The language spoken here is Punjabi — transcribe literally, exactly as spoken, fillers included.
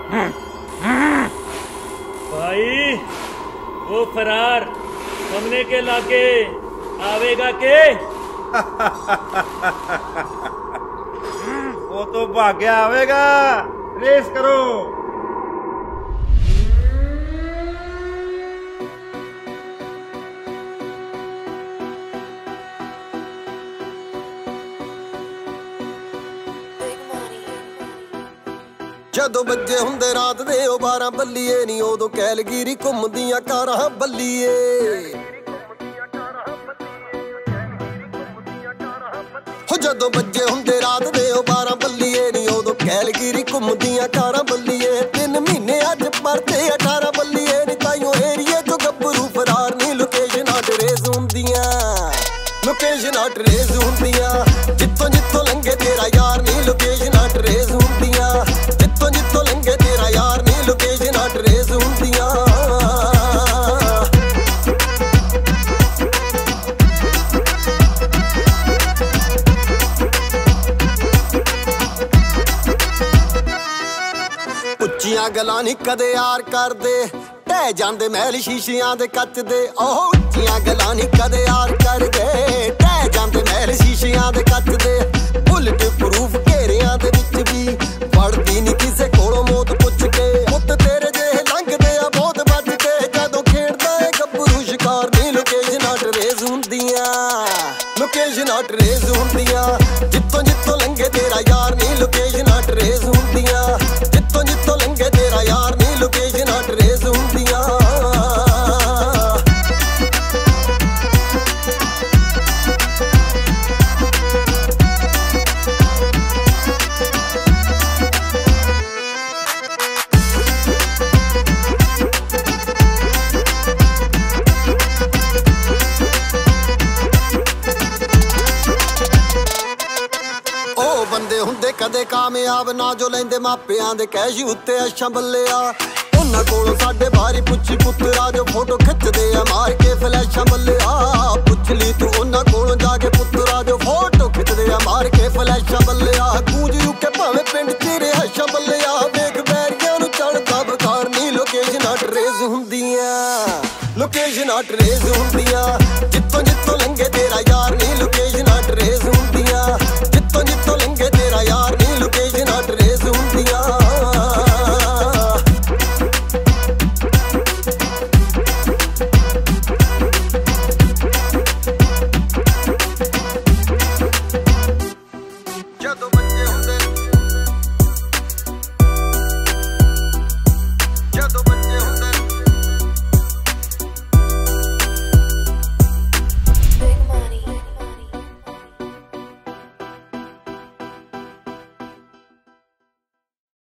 भाई वो फरार हमने के लागे आवेगा के? वो तो भाग्या आवेगा। रेस करो। ਜਦੋਂ ਬੱਜੇ ਹੁੰਦੇ ਰਾਤ ਦੇ ਉਹ ਬਾਰਾਂ ਬੱਲੀਏ ਨੀ ਉਦੋਂ ਕੈਲਗੀਰੀ ਘੁੰਮਦੀਆਂ ਕਾਰਾਂ ਬੱਲੀਏ। ਹੋ ਜਦੋਂ ਬੱਜੇ ਹੁੰਦੇ ਰਾਤ ਦੇ ਉਹ ਬਾਰਾਂ ਬੱਲੀਏ ਨੀ ਉਦੋਂ ਕੈਲਗੀਰੀ ਘੁੰਮਦੀਆਂ ਕਾਰਾਂ ਬੱਲੀਏ। ਤਿੰਨ ਮਹੀਨੇ ਅੱਜ ਪਰਤੇ ਅਠਾਰਾਂ ਬੱਲੀਏ ਨੀ ਤਾਈਓ ਏਰੀਏ ਤੋਂ ਗੱਭਰੂ ਫਰਾਰ ਨੀ ਲੋਕੇਸ਼ਨਾਂ ਟਰੇਸ ਹੁੰਦੀਆਂ। ਲੋਕੇਸ਼ਨਾਂ ਟਰੇਸ ਹੁੰਦੀਆਂ ਜਿੱਥੋਂ ਜਿੱਥੋਂ ਲੰਘੇ ਤੇਰਾ ਯਾਰ ਨੀ ਲੋਕੇਸ਼ਨਾਂ ਟਰੇਸ ਹੁੰਦੀਆਂ। ਜਿੱਥੋਂ ਜਿੱਥੋਂ ਲੰਘੇ ਤੇਰਾ ਯਾਰ ਨੀ ਲੋਕੇਸ਼ਨਾਂ ਟਰੇਸ ਹੁੰਦੀਆਂ। ਉੱਚੀਆਂ ਗੱਲਾਂ ਨੀ ਕਦੇ ਯਾਰ ਕਰਦੇ ਢਹਿ ਜਾਂਦੇ ਮਹਿਲ ਸ਼ੀਸ਼ਿਆਂ ਦੇ ਕੱਚ ਦੇ। ਉਹ ਉੱਚੀਆਂ ਗੱਲਾਂ ਨੀ ਕਦੇ ਯਾਰ ਕਰਦੇ ਢਹਿ ਜਾਂਦੇ ਮਹਿਲ ਸ਼ੀਸ਼ਿਆਂ ਦੇ ਕੱਚ ਦੇ। ਬੁਲਟ ਪ੍ਰੂਫ ਘੇਰਿਆਂ ਦੇ ਵਿੱਚ ਵੀ ਵੜਦੀ ਨੀ ਕਿਸੇ ਕੋਲੋਂ ਮੌਤ ਪੁੱਛ ਕੇ। ਪੁੱਤ ਤੇਰੇ ਜਿਹੇ ਲੰਘਦੇ ਆ ਬਹੁਤ ਵੱਜ ਕੇ ਜਦੋਂ ਖੇਡਦਾ ਏ ਗੱਭਰੂ ਸ਼ਿਕਾਰ ਨੀ ਲੋਕੇਸ਼ਨਾਂ ਟਰੇਸ ਹੁੰਦੀਆਂ। ਲੋਕੇਸ਼ਨਾਂ ਟਰੇਸ ਹੁੰਦੀਆਂ ਜਿੱਥੋਂ ਜਿੱਥੋਂ ਲੰਘੇ ਤੇਰਾ ਯਾਰ ਨੀ ਲੋਕੇਸ਼ਨਾਂ ਟਰੇਸ ਹੁੰਦੀਆਂ। ਜਿੱਥੋਂ ਜਿੱਥੋਂ ਲੰਘੇ ਤੇਰਾ ਯਾਰ ਨੀ ਲੋਕੇਸ਼ਨਾਂ ਟਰੇਸ ਹੁੰਦੀਆਂ। ਉਹ ਬੰਦੇ ਹੁੰਦੇ ਕਦੇ ਕਾਮਯਾਬ ਨਾ ਜੋ ਲੈਂਦੇ ਮਾਪਿਆਂ ਦੇ ਕੈਸ਼ ਉੱਤੇ ਅੱਛਾ ਬੱਲਿਆ। ਉਹਨਾਂ ਕੋਲੋਂ ਸਾਡੇ ਬਾਰੀ ਪੁੱਛੀ ਪੁੱਤਰਾ ਜੋ ਫੋਟੋ ਖਿੱਚਦੇ ਆ ਮਾਰ ਕੇ ਫਲੈਸ਼ਾਂ ਬੱਲਿਆ। ਪੁੱਛ ਲਈ ਤੂੰ ਉਹਨਾਂ ਕੋਲੋਂ ਜਾ ਕੇ ਪੁੱਤਰਾ ਜੋ ਫੋਟੋ ਖਿੱਚਦੇ ਆ ਮਾਰ ਕੇ ਫਲੈਸ਼ਾਂ ਬੱਲਿਆ। ਗੂੰਜ